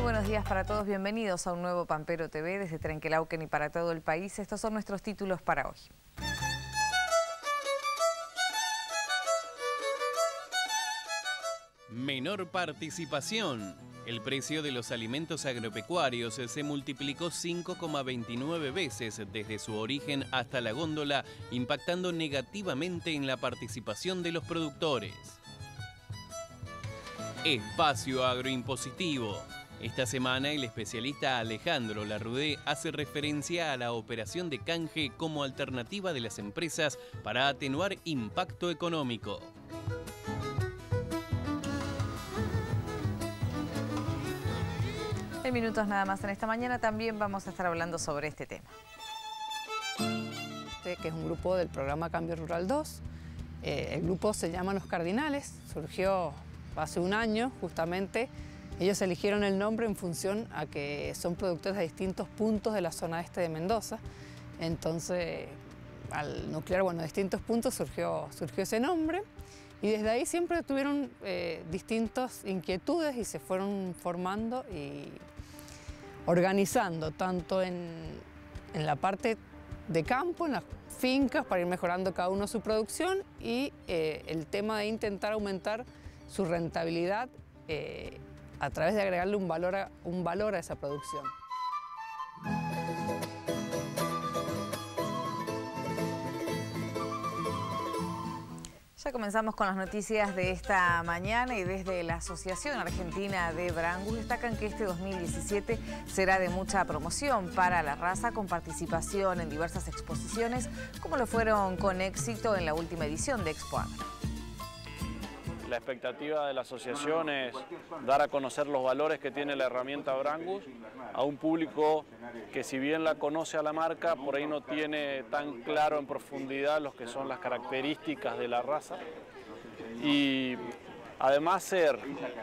buenos días para todos, bienvenidos a un nuevo Pampero TV desde Trenquelauquen y para todo el país. Estos son nuestros títulos para hoy. Menor participación. El precio de los alimentos agropecuarios se multiplicó 5,29 veces desde su origen hasta la góndola, impactando negativamente en la participación de los productores. Espacio agroimpositivo. Esta semana el especialista Alejandro Larrudé hace referencia a la operación de canje como alternativa de las empresas para atenuar impacto económico. En minutos nada más en esta mañana también vamos a estar hablando sobre este tema. Que es un grupo del programa Cambio Rural 2. El grupo se llama Los Cardinales, surgió hace un año justamente. Ellos eligieron el nombre en función a que son productores de distintos puntos de la zona este de Mendoza. Entonces, al nuclear, distintos puntos surgió ese nombre. Y desde ahí siempre tuvieron distintas inquietudes y se fueron formando y organizando, tanto en la parte de campo, en las fincas, para ir mejorando cada uno su producción y el tema de intentar aumentar su rentabilidad a través de agregarle un valor a esa producción. Ya comenzamos con las noticias de esta mañana y desde la Asociación Argentina de Brangus destacan que este 2017 será de mucha promoción para la raza con participación en diversas exposiciones como lo fueron con éxito en la última edición de Expo Agro. La expectativa de la asociación es dar a conocer los valores que tiene la herramienta Brangus a un público que, si bien la conoce a la marca, por ahí no tiene tan claro en profundidad lo que son las características de la raza. Y además ser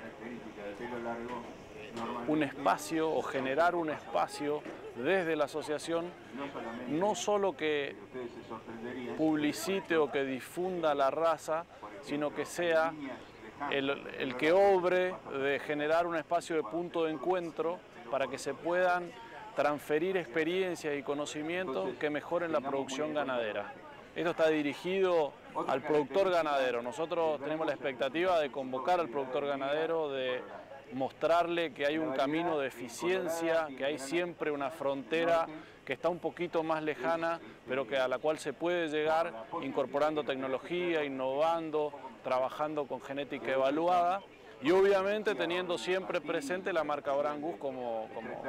un espacio o generar un espacio desde la asociación, no solo que publicite o que difunda la raza, sino que sea el que obre de generar un espacio de punto de encuentro para que se puedan transferir experiencias y conocimientos que mejoren la producción ganadera. Esto está dirigido al productor ganadero. Nosotros tenemos la expectativa de convocar al productor ganadero, de mostrarle que hay un camino de eficiencia, que hay siempre una frontera que está un poquito más lejana, pero a la cual se puede llegar incorporando tecnología, innovando, trabajando con genética evaluada y obviamente teniendo siempre presente la marca Brangus como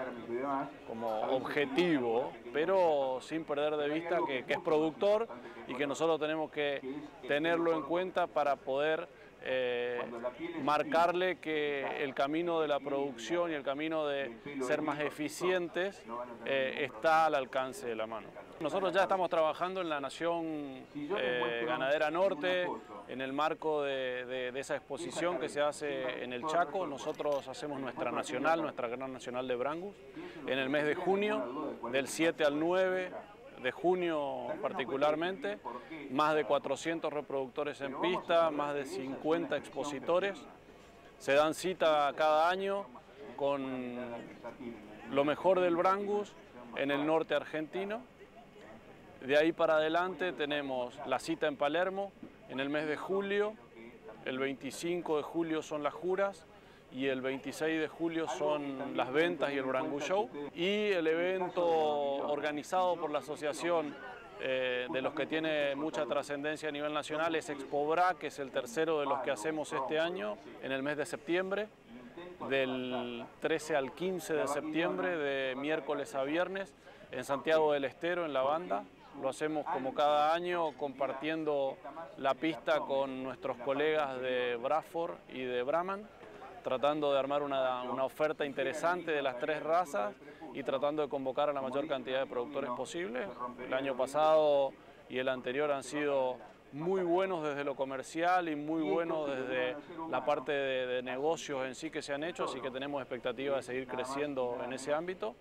objetivo, pero sin perder de vista que es productor y que nosotros tenemos que tenerlo en cuenta para poder marcarle que el camino de la producción y el camino de ser más eficientes está al alcance de la mano. Nosotros ya estamos trabajando en la Nación Ganadera Norte, en el marco de esa exposición que se hace en el Chaco. Nosotros hacemos nuestra Gran Nacional de Brangus, en el mes de junio, del 7 al 9 de junio particularmente, más de 400 reproductores en pista, más de 50 expositores. Se dan cita cada año con lo mejor del Brangus en el norte argentino. De ahí para adelante tenemos la cita en Palermo en el mes de julio, el 25 de julio son las juras, y el 26 de julio son las ventas y el Brangus Show. Y el evento organizado por la asociación, de los que tiene mucha trascendencia a nivel nacional, es ExpoBrá, que es el tercero de los que hacemos este año, en el mes de septiembre, del 13 al 15 de septiembre, de miércoles a viernes, en Santiago del Estero, en La Banda. Lo hacemos como cada año, compartiendo la pista con nuestros colegas de Braford y de Brahman, tratando de armar una oferta interesante de las tres razas y tratando de convocar a la mayor cantidad de productores posible. El año pasado y el anterior han sido muy buenos desde lo comercial y muy buenos desde la parte de negocios en sí que se han hecho, así que tenemos expectativa de seguir creciendo en ese ámbito.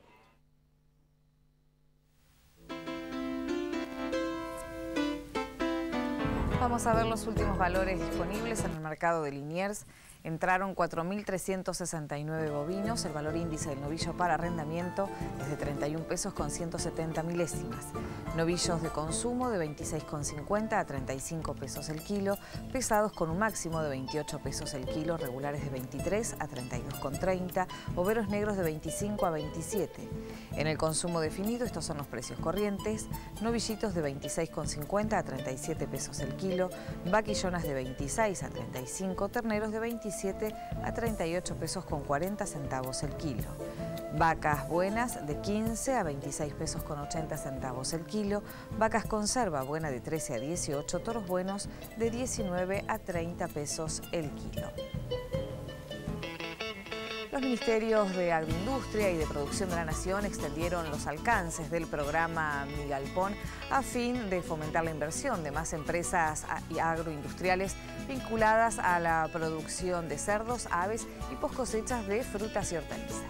Vamos a ver los últimos valores disponibles en el mercado de Liniers. Entraron 4.369 bovinos, el valor índice del novillo para arrendamiento es de 31 pesos con 170 milésimas. Novillos de consumo de 26,50 a 35 pesos el kilo, pesados con un máximo de 28 pesos el kilo, regulares de 23 a 32,30, boveros negros de 25 a 27. En el consumo definido, estos son los precios corrientes: novillitos de 26,50 a 37 pesos el kilo, vaquillonas de 26 a 35, terneros de 27 a 38 pesos con 40 centavos el kilo. Vacas buenas de 15 a 26 pesos con 80 centavos el kilo, vacas conserva buena de 13 a 18, toros buenos de 19 a 30 pesos el kilo. Los ministerios de Agroindustria y de Producción de la Nación extendieron los alcances del programa Mi Galpón a fin de fomentar la inversión de más empresas agroindustriales vinculadas a la producción de cerdos, aves y poscosechas de frutas y hortalizas.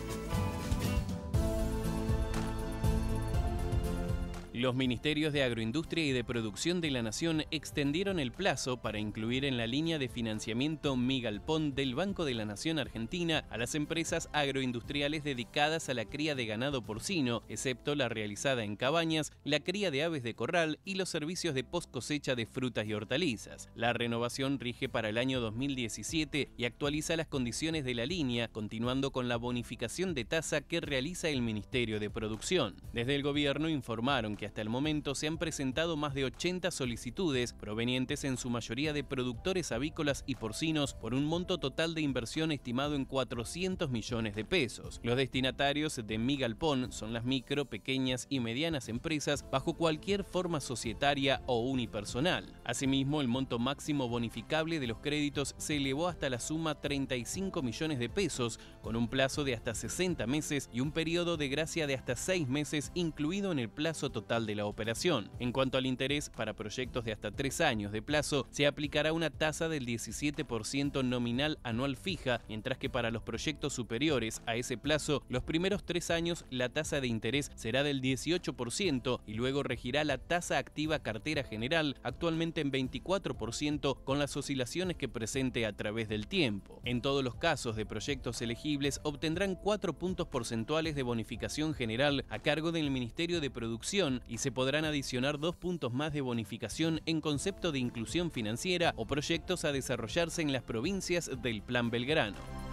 Los ministerios de Agroindustria y de Producción de la Nación extendieron el plazo para incluir en la línea de financiamiento Mi Galpón del Banco de la Nación Argentina a las empresas agroindustriales dedicadas a la cría de ganado porcino, excepto la realizada en cabañas, la cría de aves de corral y los servicios de post cosecha de frutas y hortalizas. La renovación rige para el año 2017 y actualiza las condiciones de la línea, continuando con la bonificación de tasa que realiza el Ministerio de Producción. Desde el gobierno informaron que hasta el momento se han presentado más de 80 solicitudes provenientes en su mayoría de productores avícolas y porcinos por un monto total de inversión estimado en 400 millones de pesos. Los destinatarios de Mi Galpón son las micro, pequeñas y medianas empresas bajo cualquier forma societaria o unipersonal. Asimismo, el monto máximo bonificable de los créditos se elevó hasta la suma 35 millones de pesos, con un plazo de hasta 60 meses y un periodo de gracia de hasta 6 meses incluido en el plazo total de la operación. En cuanto al interés para proyectos de hasta 3 años de plazo, se aplicará una tasa del 17% nominal anual fija, mientras que para los proyectos superiores a ese plazo, los primeros 3 años la tasa de interés será del 18% y luego regirá la tasa activa cartera general, actualmente en 24%, con las oscilaciones que presente a través del tiempo. En todos los casos de proyectos elegibles obtendrán 4 puntos porcentuales de bonificación general a cargo del Ministerio de Producción y se podrán adicionar 2 puntos más de bonificación en concepto de inclusión financiera o proyectos a desarrollarse en las provincias del Plan Belgrano.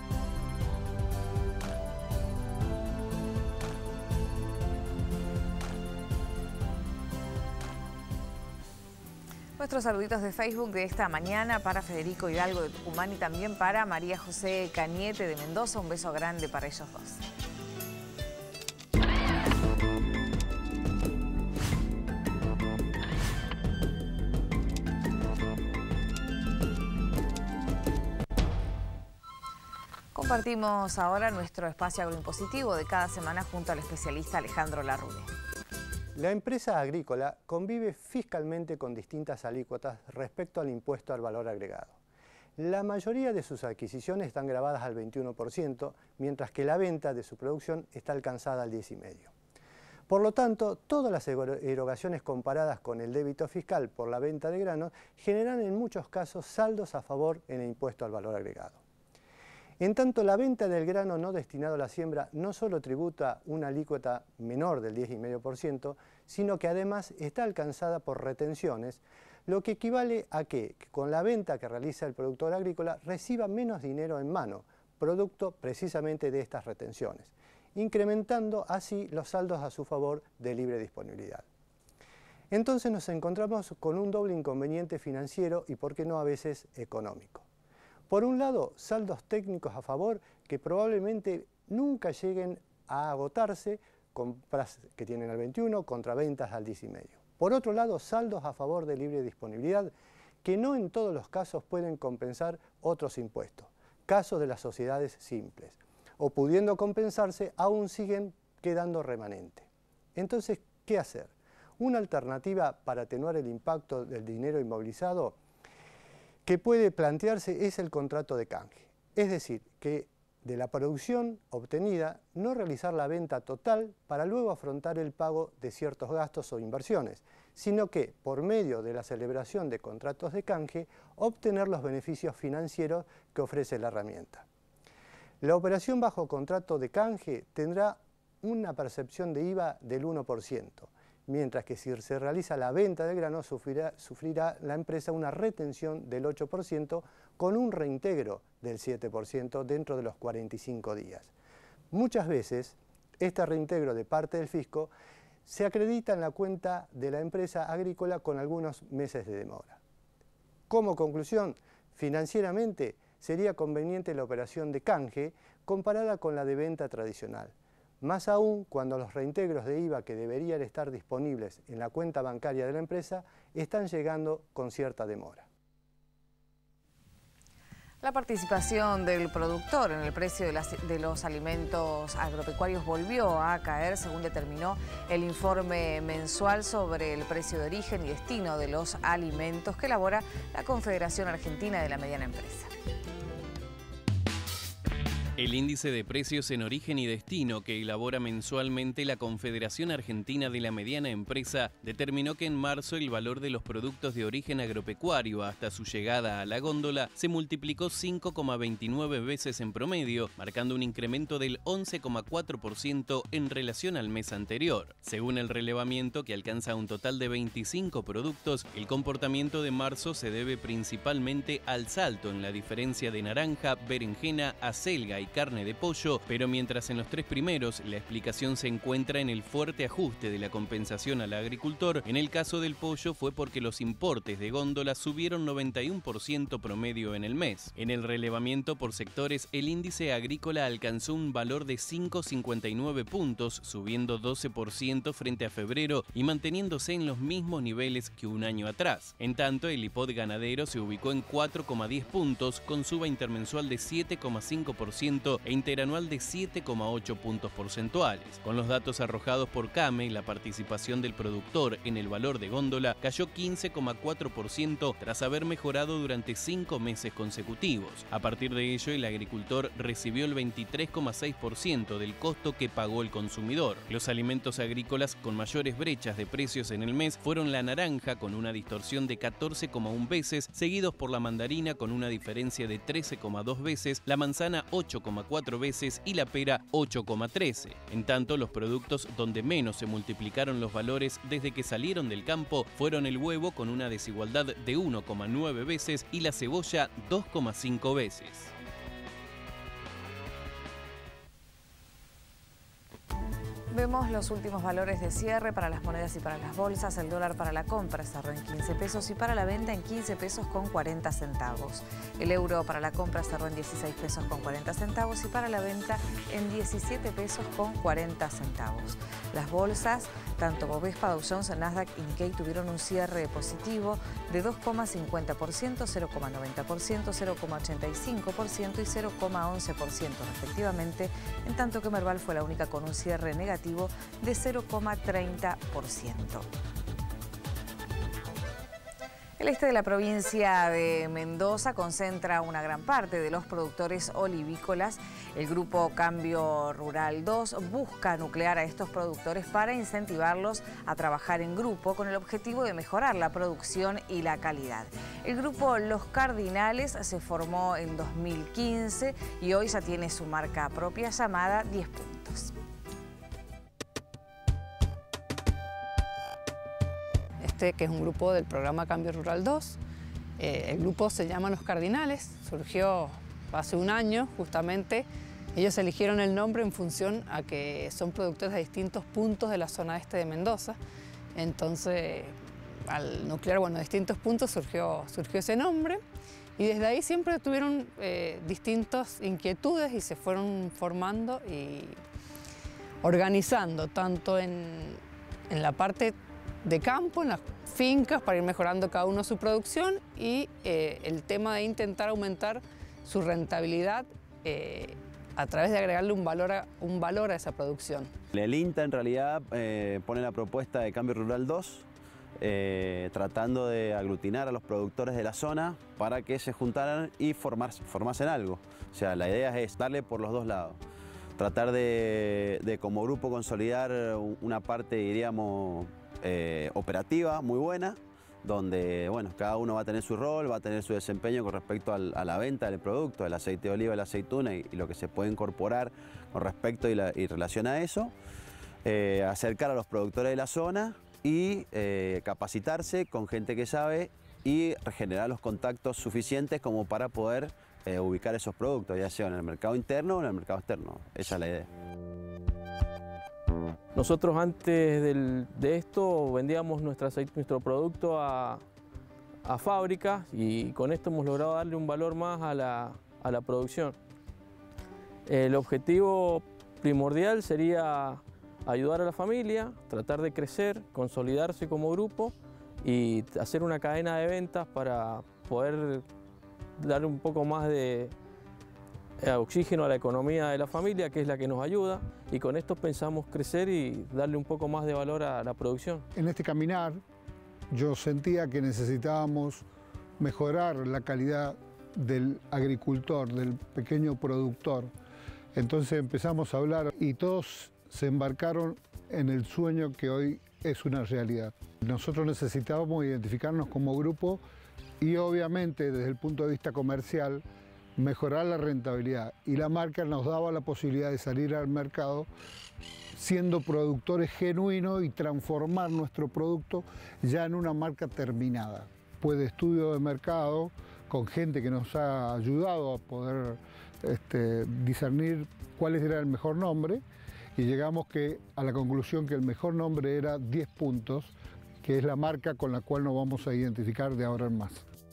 Nuestros saluditos de Facebook de esta mañana para Federico Hidalgo de Tucumán y también para María José Cañete de Mendoza. Un beso grande para ellos dos. Compartimos ahora nuestro espacio agroimpositivo de cada semana junto al especialista Alejandro Larrude. La empresa agrícola convive fiscalmente con distintas alícuotas respecto al impuesto al valor agregado. La mayoría de sus adquisiciones están grabadas al 21%, mientras que la venta de su producción está alcanzada al 10,5%. Por lo tanto, todas las erogaciones comparadas con el débito fiscal por la venta de granos generan en muchos casos saldos a favor en el impuesto al valor agregado. En tanto, la venta del grano no destinado a la siembra no solo tributa una alícuota menor del 10,5%, sino que además está alcanzada por retenciones, lo que equivale a que con la venta que realiza el productor agrícola reciba menos dinero en mano, producto precisamente de estas retenciones, incrementando así los saldos a su favor de libre disponibilidad. Entonces nos encontramos con un doble inconveniente financiero y, por qué no, a veces económico. Por un lado, saldos técnicos a favor que probablemente nunca lleguen a agotarse, compras que tienen al 21 contra ventas al 10,5. Por otro lado, saldos a favor de libre disponibilidad que no en todos los casos pueden compensar otros impuestos, casos de las sociedades simples, o pudiendo compensarse aún siguen quedando remanente. Entonces, ¿qué hacer? Una alternativa para atenuar el impacto del dinero inmovilizado que puede plantearse es el contrato de canje, es decir, que de la producción obtenida no realizar la venta total para luego afrontar el pago de ciertos gastos o inversiones, sino que, por medio de la celebración de contratos de canje, obtener los beneficios financieros que ofrece la herramienta. La operación bajo contrato de canje tendrá una percepción de IVA del 1%, mientras que si se realiza la venta de grano sufrirá la empresa una retención del 8% con un reintegro del 7% dentro de los 45 días. Muchas veces, este reintegro de parte del fisco se acredita en la cuenta de la empresa agrícola con algunos meses de demora. Como conclusión, financieramente sería conveniente la operación de canje comparada con la de venta tradicional, más aún cuando los reintegros de IVA que deberían estar disponibles en la cuenta bancaria de la empresa están llegando con cierta demora. La participación del productor en el precio de los alimentos agropecuarios volvió a caer, según determinó el informe mensual sobre el precio de origen y destino de los alimentos que elabora la Confederación Argentina de la Mediana Empresa. El índice de precios en origen y destino que elabora mensualmente la Confederación Argentina de la Mediana Empresa determinó que en marzo el valor de los productos de origen agropecuario hasta su llegada a la góndola se multiplicó 5,29 veces en promedio, marcando un incremento del 11,4% en relación al mes anterior. Según el relevamiento, que alcanza un total de 25 productos, el comportamiento de marzo se debe principalmente al salto en la diferencia de naranja, berenjena, acelga y carne de pollo, pero mientras en los tres primeros la explicación se encuentra en el fuerte ajuste de la compensación al agricultor, en el caso del pollo fue porque los importes de góndola subieron 91% promedio en el mes. En el relevamiento por sectores, el índice agrícola alcanzó un valor de 5,59 puntos, subiendo 12% frente a febrero y manteniéndose en los mismos niveles que un año atrás. En tanto, el IPOD ganadero se ubicó en 4,10 puntos, con suba intermensual de 7,5% e interanual de 7,8 puntos porcentuales. Con los datos arrojados por CAME, la participación del productor en el valor de góndola cayó 15,4% tras haber mejorado durante 5 meses consecutivos. A partir de ello, el agricultor recibió el 23,6% del costo que pagó el consumidor. Los alimentos agrícolas con mayores brechas de precios en el mes fueron la naranja, con una distorsión de 14,1 veces, seguidos por la mandarina con una diferencia de 13,2 veces, la manzana 8,4 veces y la pera 8,13. En tanto, los productos donde menos se multiplicaron los valores desde que salieron del campo fueron el huevo, con una desigualdad de 1,9 veces, y la cebolla 2,5 veces. Vemos los últimos valores de cierre para las monedas y para las bolsas. El dólar para la compra cerró en 15 pesos y para la venta en 15 pesos con 40 centavos. El euro para la compra cerró en 16 pesos con 40 centavos y para la venta en 17 pesos con 40 centavos. Las bolsas, tanto Bovespa, Dow Jones, Nasdaq y Nikkei, tuvieron un cierre positivo de 2,50%, 0,90%, 0,85% y 0,11% respectivamente, en tanto que Merval fue la única con un cierre negativo de 0,30%. El este de la provincia de Mendoza concentra una gran parte de los productores olivícolas. El grupo Cambio Rural 2 busca nuclear a estos productores para incentivarlos a trabajar en grupo con el objetivo de mejorar la producción y la calidad. El grupo Los Cardinales se formó en 2015 y hoy ya tiene su marca propia llamada 10 Puntos. Que es un grupo del programa Cambio Rural 2. El grupo se llama Los Cardinales, surgió hace un año justamente. Ellos eligieron el nombre en función a que son productores de distintos puntos de la zona este de Mendoza. Entonces, al nuclear, distintos puntos surgió ese nombre. Y desde ahí siempre tuvieron distintas inquietudes y se fueron formando y organizando, tanto en la parte de campo, en las fincas, para ir mejorando cada uno su producción, y el tema de intentar aumentar su rentabilidad a través de agregarle un valor a esa producción. El INTA en realidad pone la propuesta de Cambio Rural 2, tratando de aglutinar a los productores de la zona para que se juntaran y formasen algo. O sea, la idea es darle por los dos lados. tratar de como grupo consolidar una parte, diríamos, operativa muy buena, donde bueno, cada uno va a tener su rol, va a tener su desempeño con respecto a la venta del producto, el aceite de oliva, la aceituna y lo que se puede incorporar con respecto y relación a eso, acercar a los productores de la zona y capacitarse con gente que sabe y generar los contactos suficientes como para poder ubicar esos productos, ya sea en el mercado interno o en el mercado externo. Esa es la idea. Nosotros antes de esto vendíamos nuestro producto a fábricas y con esto hemos logrado darle un valor más a la producción. El objetivo primordial sería ayudar a la familia, tratar de crecer, consolidarse como grupo y hacer una cadena de ventas para poder darle un poco más de oxígeno a la economía de la familia, que es la que nos ayuda, y con esto pensamos crecer y darle un poco más de valor a la producción. En este caminar yo sentía que necesitábamos mejorar la calidad del agricultor, del pequeño productor. Entonces empezamos a hablar y todos se embarcaron en el sueño que hoy es una realidad. Nosotros necesitábamos identificarnos como grupo y obviamente desde el punto de vista comercial mejorar la rentabilidad, y la marca nos daba la posibilidad de salir al mercado siendo productores genuinos y transformar nuestro producto ya en una marca terminada. Después de estudio de mercado, con gente que nos ha ayudado a poder discernir cuál era el mejor nombre, y llegamos a la conclusión que el mejor nombre era 10 puntos, que es la marca con la cual nos vamos a identificar de ahora en más.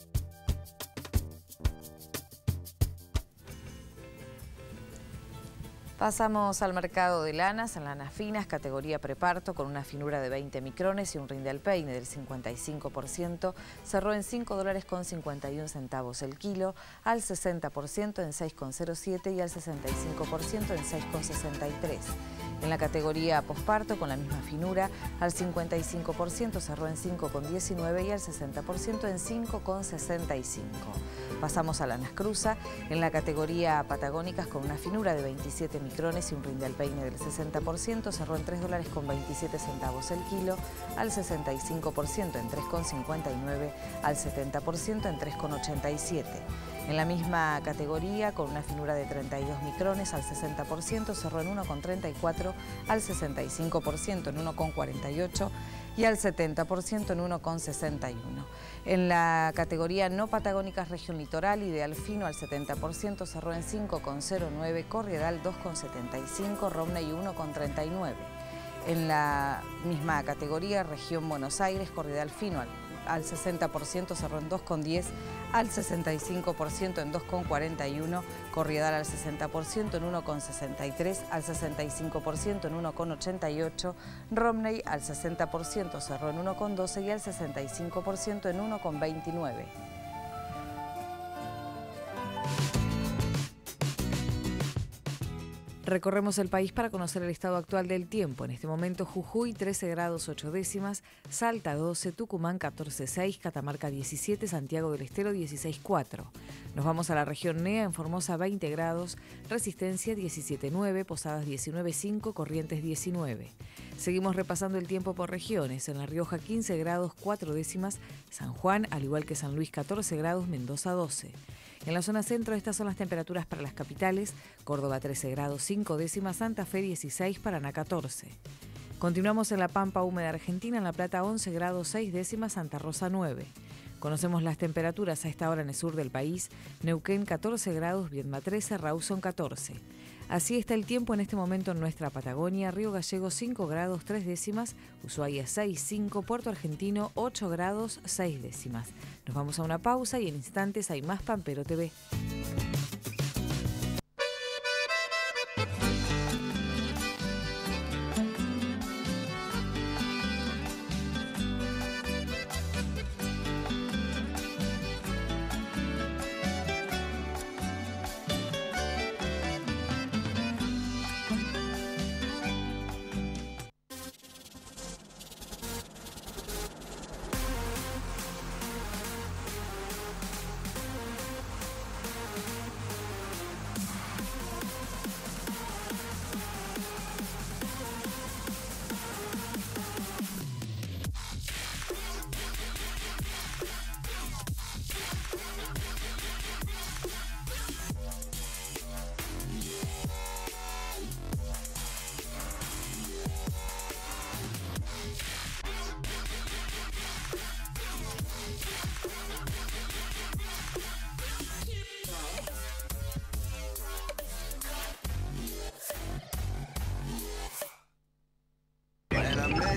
Pasamos al mercado de lanas, en lanas finas, categoría preparto, con una finura de 20 micrones y un rinde al peine del 55%, cerró en $5.51 el kilo, al 60% en 6,07 y al 65% en 6,63. En la categoría posparto, con la misma finura, al 55% cerró en 5,19 y al 60% en 5,65. Pasamos a lanas cruza, en la categoría patagónicas, con una finura de 27 micrones y un rinde al peine del 60%, cerró en $3.27 el kilo, al 65% en 3,59, al 70% en 3,87. En la misma categoría, con una finura de 32 micrones, al 60%, cerró en 1,34, al 65% en 1,48 y al 70% en 1,61. En la categoría no patagónicas región litoral, ideal fino al 70%, cerró en 5,09, corriedal 2,75, Romney 1,39. En la misma categoría región Buenos Aires, corriedal fino al 60%, cerró en 2,10, al 65% en 2,41, corriedal al 60% en 1,63, al 65% en 1,88, Romney al 60% cerró en 1,12 y al 65% en 1,29. Recorremos el país para conocer el estado actual del tiempo. En este momento Jujuy 13 grados 8 décimas, Salta 12, Tucumán 14,6, Catamarca 17, Santiago del Estero 16,4. Nos vamos a la región NEA, en Formosa 20 grados, Resistencia 17,9, Posadas 19,5, Corrientes 19. Seguimos repasando el tiempo por regiones. En La Rioja 15 grados 4 décimas, San Juan, al igual que San Luis 14 grados, Mendoza 12. En la zona centro, estas son las temperaturas para las capitales: Córdoba 13 grados 5 décimas, Santa Fe 16, Paraná 14. Continuamos en la Pampa húmeda Argentina, en La Plata 11 grados 6 décimas, Santa Rosa 9. Conocemos las temperaturas a esta hora en el sur del país: Neuquén 14 grados, Viedma 13, Rawson 14. Así está el tiempo en este momento en nuestra Patagonia: Río Gallegos 5 grados 3 décimas, Ushuaia 6,5, Puerto Argentino 8 grados 6 décimas. Nos vamos a una pausa y en instantes hay más Pampero TV.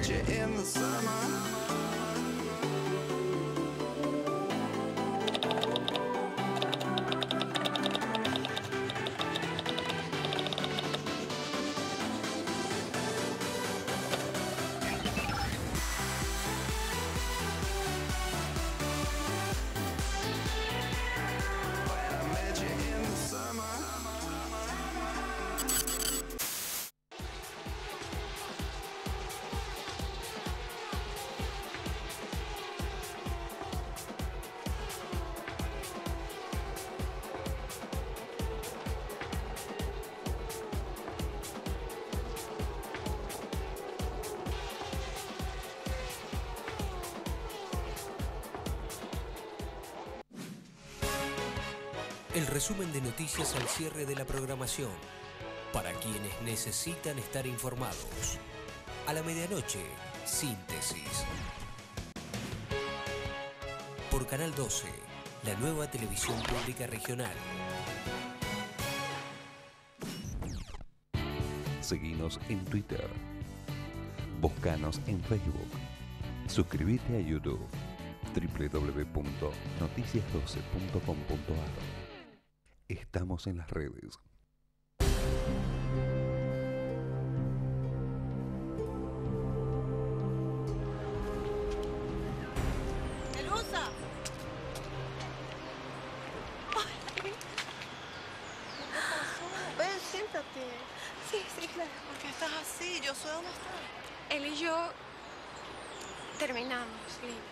El resumen de noticias al cierre de la programación, para quienes necesitan estar informados. A la medianoche, síntesis. Por Canal 12, la nueva televisión pública regional. Seguinos en Twitter. Búscanos en Facebook. Suscríbete a YouTube. www.noticias12.com.ar. Estamos en las redes. ¡Pelusa! Ven, siéntate. Sí, claro. ¿Por qué estás así? Yo sé dónde estás. Él y yo terminamos, Lina.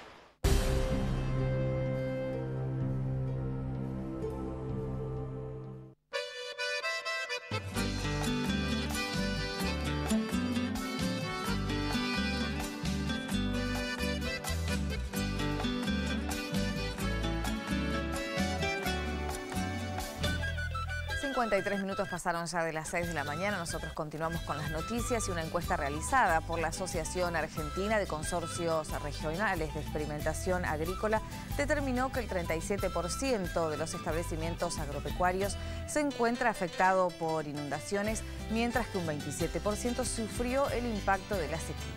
53 minutos pasaron ya de las 6 de la mañana. Nosotros continuamos con las noticias y una encuesta realizada por la Asociación Argentina de Consorcios Regionales de Experimentación Agrícola determinó que el 37% de los establecimientos agropecuarios se encuentra afectado por inundaciones, mientras que un 27% sufrió el impacto de la sequía.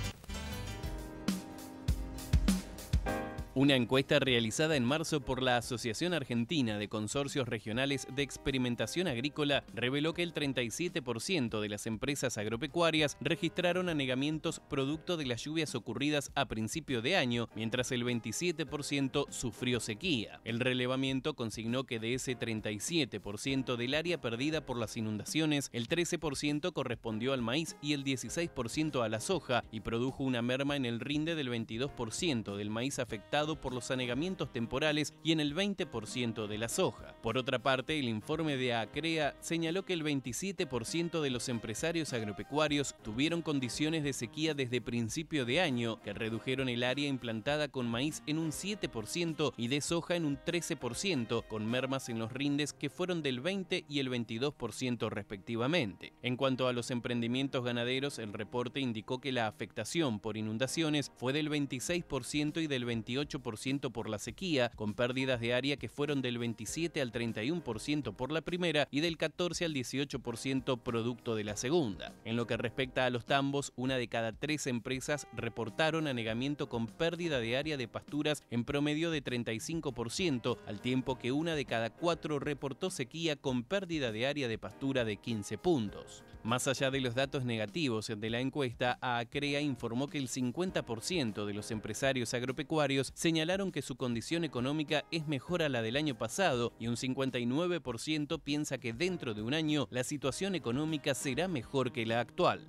Una encuesta realizada en marzo por la Asociación Argentina de Consorcios Regionales de Experimentación Agrícola reveló que el 37% de las empresas agropecuarias registraron anegamientos producto de las lluvias ocurridas a principio de año, mientras el 27% sufrió sequía. El relevamiento consignó que de ese 37% del área perdida por las inundaciones, el 13% correspondió al maíz y el 16% a la soja, y produjo una merma en el rinde del 22% del maíz afectado por los anegamientos temporales y en el 20% de la soja. Por otra parte, el informe de ACREA señaló que el 27% de los empresarios agropecuarios tuvieron condiciones de sequía desde principio de año, que redujeron el área implantada con maíz en un 7% y de soja en un 13%, con mermas en los rindes que fueron del 20 y el 22% respectivamente. En cuanto a los emprendimientos ganaderos, el reporte indicó que la afectación por inundaciones fue del 26% y del 28% por la sequía, con pérdidas de área que fueron del 27 al 31% por la primera y del 14 al 18% producto de la segunda. En lo que respecta a los tambos, una de cada 3 empresas reportaron anegamiento con pérdida de área de pasturas en promedio de 35%, al tiempo que una de cada 4 reportó sequía con pérdida de área de pastura de 15 puntos. Más allá de los datos negativos de la encuesta, ACREA informó que el 50% de los empresarios agropecuarios señalaron que su condición económica es mejor a la del año pasado y un 59% piensa que dentro de un año la situación económica será mejor que la actual.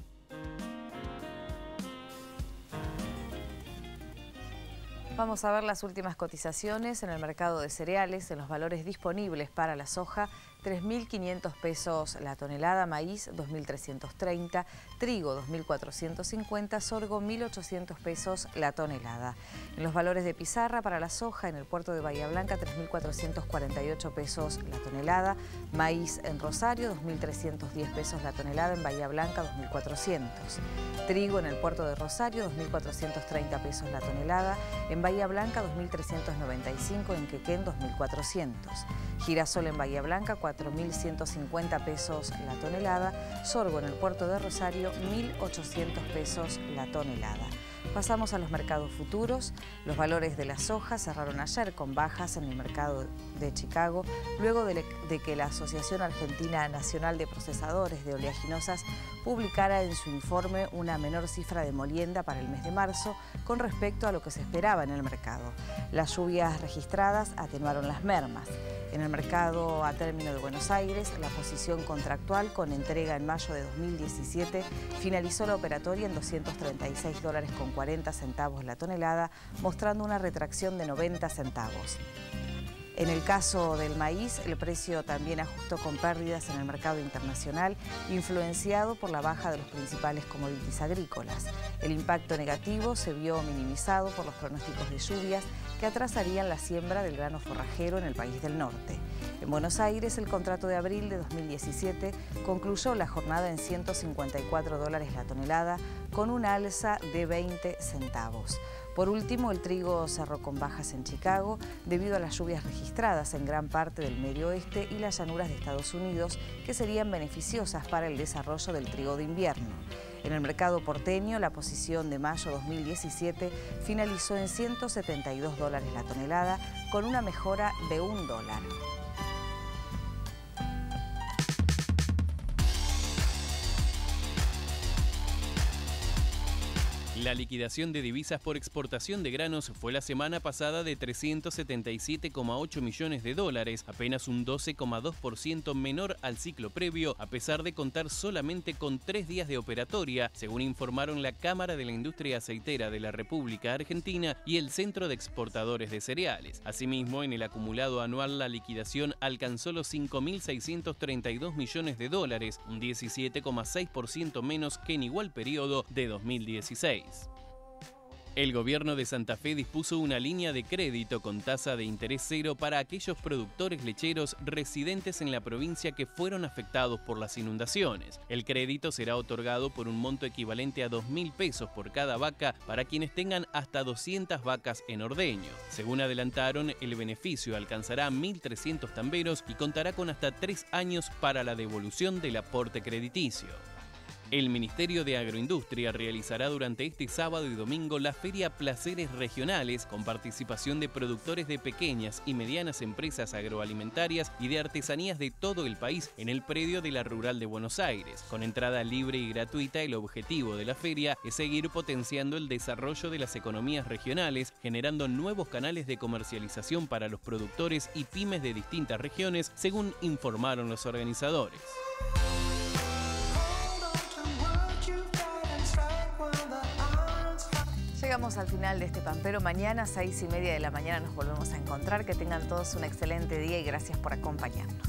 Vamos a ver las últimas cotizaciones en el mercado de cereales, en los valores disponibles para la soja: 3.500 pesos la tonelada, maíz 2.330, trigo 2.450, sorgo 1.800 pesos la tonelada. En los valores de pizarra para la soja en el puerto de Bahía Blanca, 3.448 pesos la tonelada, maíz en Rosario 2.310 pesos la tonelada, en Bahía Blanca 2.400. Trigo en el puerto de Rosario 2.430 pesos la tonelada, en Bahía Blanca 2.395, en Quequén 2.400. Girasol en Bahía Blanca 4 4.150 pesos la tonelada, sorgo en el puerto de Rosario 1.800 pesos la tonelada. Pasamos a los mercados futuros. Los valores de la soja cerraron ayer con bajas en el mercado de Chicago, luego de que la Asociación Argentina Nacional de Procesadores de Oleaginosas publicara en su informe una menor cifra de molienda para el mes de marzo con respecto a lo que se esperaba en el mercado. Las lluvias registradas atenuaron las mermas. En el mercado a término de Buenos Aires, la posición contractual con entrega en mayo de 2017 finalizó la operatoria en $236,40 la tonelada, mostrando una retracción de 90 centavos. En el caso del maíz, el precio también ajustó con pérdidas en el mercado internacional, influenciado por la baja de los principales commodities agrícolas. El impacto negativo se vio minimizado por los pronósticos de lluvias que atrasarían la siembra del grano forrajero en el país del norte. En Buenos Aires, el contrato de abril de 2017 concluyó la jornada en $154 la tonelada, con una alza de 20 centavos. Por último, el trigo cerró con bajas en Chicago debido a las lluvias registradas en gran parte del Medio Oeste y las llanuras de Estados Unidos, que serían beneficiosas para el desarrollo del trigo de invierno. En el mercado porteño, la posición de mayo 2017 finalizó en $172 la tonelada, con una mejora de $1. La liquidación de divisas por exportación de granos fue la semana pasada de $377,8 millones, apenas un 12,2% menor al ciclo previo, a pesar de contar solamente con 3 días de operatoria, según informaron la Cámara de la Industria Aceitera de la República Argentina y el Centro de Exportadores de Cereales. Asimismo, en el acumulado anual la liquidación alcanzó los $5.632 millones, un 17,6% menos que en igual periodo de 2016. El gobierno de Santa Fe dispuso una línea de crédito con tasa de interés cero para aquellos productores lecheros residentes en la provincia que fueron afectados por las inundaciones. El crédito será otorgado por un monto equivalente a 2.000 pesos por cada vaca para quienes tengan hasta 200 vacas en ordeño. Según adelantaron, el beneficio alcanzará a 1.300 tamberos y contará con hasta 3 años para la devolución del aporte crediticio. El Ministerio de Agroindustria realizará durante este sábado y domingo la Feria Placeres Regionales con participación de productores de pequeñas y medianas empresas agroalimentarias y de artesanías de todo el país en el predio de la Rural de Buenos Aires. Con entrada libre y gratuita, el objetivo de la feria es seguir potenciando el desarrollo de las economías regionales, generando nuevos canales de comercialización para los productores y pymes de distintas regiones, según informaron los organizadores. Llegamos al final de este Pampero. Mañana, 6:30 de la mañana, nos volvemos a encontrar. Que tengan todos un excelente día y gracias por acompañarnos.